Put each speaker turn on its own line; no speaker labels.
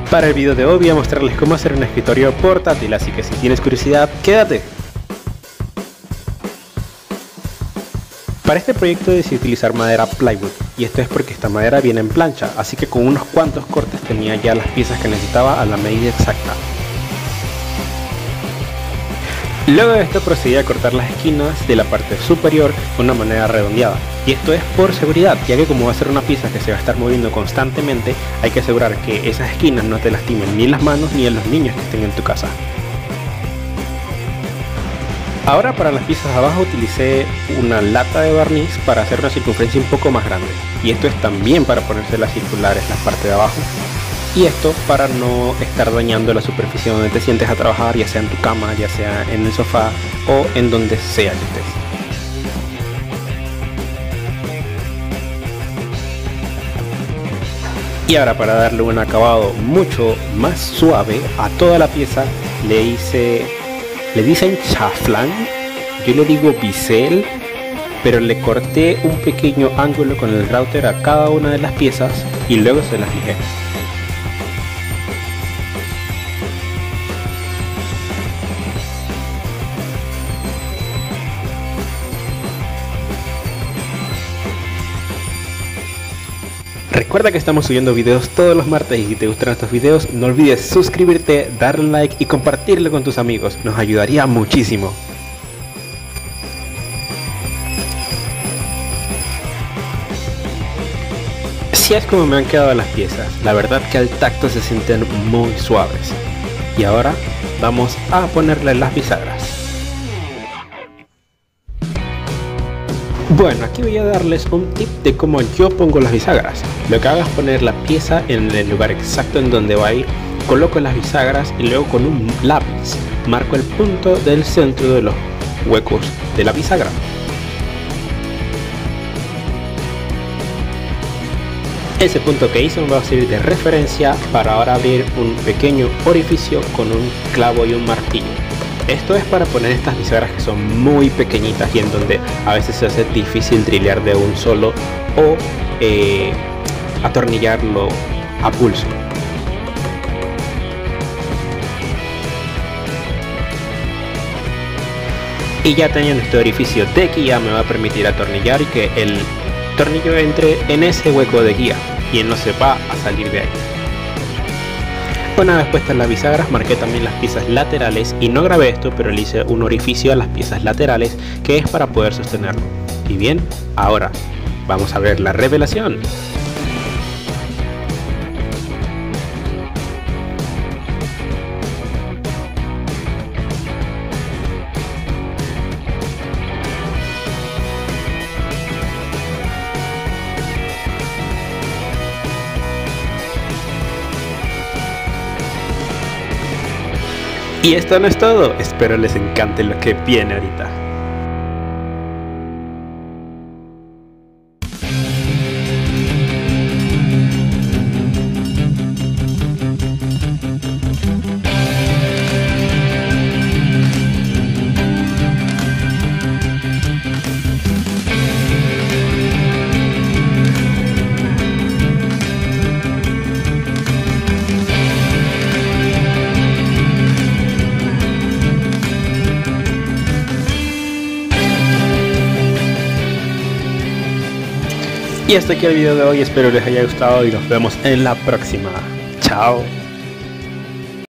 Para el video de hoy voy a mostrarles cómo hacer un escritorio portátil, así que si tienes curiosidad, quédate. Para este proyecto decidí utilizar madera plywood, y esto es porque esta madera viene en plancha, así que con unos cuantos cortes tenía ya las piezas que necesitaba a la medida exacta. Luego de esto procedí a cortar las esquinas de la parte superior de una manera redondeada, y esto es por seguridad, ya que como va a ser una pieza que se va a estar moviendo constantemente, hay que asegurar que esas esquinas no te lastimen ni las manos ni a los niños que estén en tu casa. Ahora para las piezas de abajo utilicé una lata de barniz para hacer una circunferencia un poco más grande, y esto es también para ponerse las circulares la parte de abajo, y esto para no estar dañando la superficie donde te sientes a trabajar, ya sea en tu cama, ya sea en el sofá o en donde sea que estés. Y ahora para darle un acabado mucho más suave a toda la pieza le dicen chaflán, yo le digo bisel, pero le corté un pequeño ángulo con el router a cada una de las piezas y luego se las lijé. Recuerda que estamos subiendo videos todos los martes y si te gustan estos videos no olvides suscribirte, darle like y compartirlo con tus amigos, nos ayudaría muchísimo. Así es como me han quedado las piezas, la verdad que al tacto se sienten muy suaves. Y ahora vamos a ponerle las bisagras. Bueno, aquí voy a darles un tip de cómo yo pongo las bisagras. Lo que hago es poner la pieza en el lugar exacto en donde va a ir, coloco las bisagras y luego con un lápiz marco el punto del centro de los huecos de la bisagra. Ese punto que hice me va a servir de referencia para ahora abrir un pequeño orificio con un clavo y un martillo. Esto es para poner estas bisagras que son muy pequeñitas y en donde a veces se hace difícil drilear de un solo o atornillarlo a pulso. Y ya teniendo este orificio de guía me va a permitir atornillar y que el tornillo entre en ese hueco de guía y él no se va a salir de ahí. Una vez puestas las bisagras marqué también las piezas laterales y no grabé esto, pero le hice un orificio a las piezas laterales que es para poder sostenerlo. Y bien, ahora vamos a ver la revelación. Y esto no es todo, espero les encante lo que viene ahorita. Y hasta aquí el video de hoy, espero les haya gustado y nos vemos en la próxima. Chao.